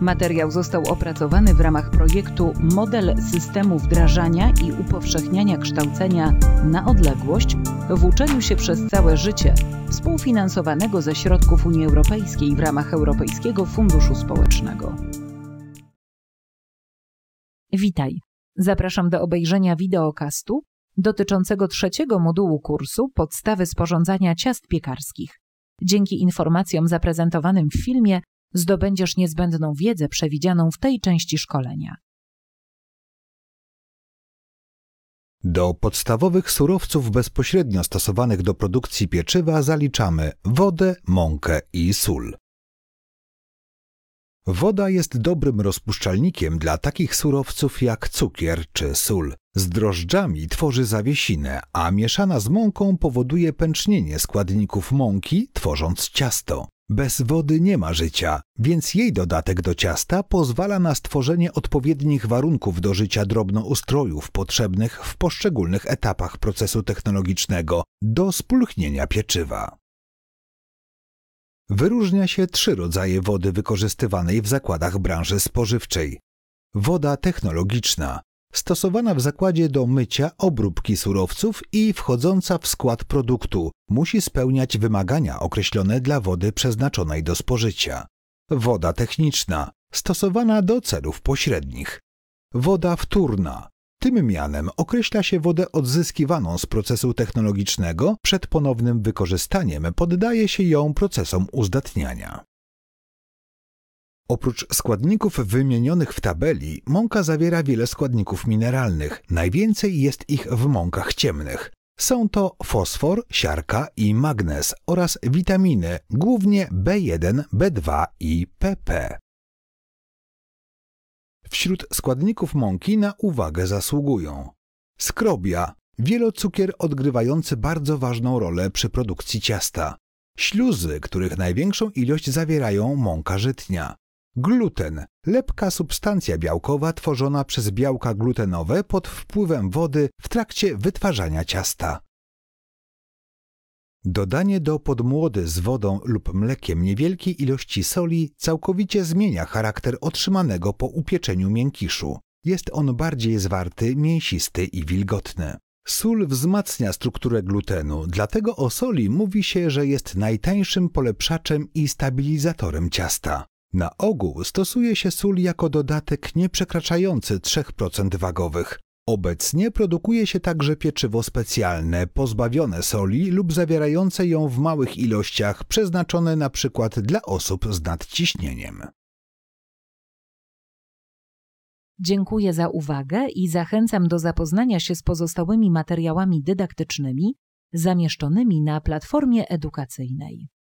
Materiał został opracowany w ramach projektu Model systemu wdrażania i upowszechniania kształcenia na odległość w uczeniu się przez całe życie, współfinansowanego ze środków Unii Europejskiej w ramach Europejskiego Funduszu Społecznego. Witaj. Zapraszam do obejrzenia wideokastu dotyczącego 3. modułu kursu Podstawy sporządzania ciast piekarskich. Dzięki informacjom zaprezentowanym w filmie zdobędziesz niezbędną wiedzę przewidzianą w tej części szkolenia. Do podstawowych surowców bezpośrednio stosowanych do produkcji pieczywa zaliczamy wodę, mąkę i sól. Woda jest dobrym rozpuszczalnikiem dla takich surowców jak cukier czy sól. Z drożdżami tworzy zawiesinę, a mieszana z mąką powoduje pęcznienie składników mąki, tworząc ciasto. Bez wody nie ma życia, więc jej dodatek do ciasta pozwala na stworzenie odpowiednich warunków do życia drobnoustrojów potrzebnych w poszczególnych etapach procesu technologicznego do spulchnienia pieczywa. Wyróżnia się 3 rodzaje wody wykorzystywanej w zakładach branży spożywczej. Woda technologiczna, stosowana w zakładzie do mycia, obróbki surowców i wchodząca w skład produktu, musi spełniać wymagania określone dla wody przeznaczonej do spożycia. Woda techniczna, stosowana do celów pośrednich. Woda wtórna. Tym mianem określa się wodę odzyskiwaną z procesu technologicznego, przed ponownym wykorzystaniem poddaje się ją procesom uzdatniania. Oprócz składników wymienionych w tabeli, mąka zawiera wiele składników mineralnych, najwięcej jest ich w mąkach ciemnych. Są to fosfor, siarka i magnez oraz witaminy, głównie B1, B2 i PP. Wśród składników mąki na uwagę zasługują skrobia, wielocukier odgrywający bardzo ważną rolę przy produkcji ciasta, śluzy, których największą ilość zawierają mąka żytnia, gluten, lepka substancja białkowa tworzona przez białka glutenowe pod wpływem wody w trakcie wytwarzania ciasta. Dodanie do podmłody z wodą lub mlekiem niewielkiej ilości soli całkowicie zmienia charakter otrzymanego po upieczeniu miękiszu. Jest on bardziej zwarty, mięsisty i wilgotny. Sól wzmacnia strukturę glutenu, dlatego o soli mówi się, że jest najtańszym polepszaczem i stabilizatorem ciasta. Na ogół stosuje się sól jako dodatek nieprzekraczający 3% wagowych. Obecnie produkuje się także pieczywo specjalne, pozbawione soli lub zawierające ją w małych ilościach, przeznaczone na przykład dla osób z nadciśnieniem. Dziękuję za uwagę i zachęcam do zapoznania się z pozostałymi materiałami dydaktycznymi zamieszczonymi na platformie edukacyjnej.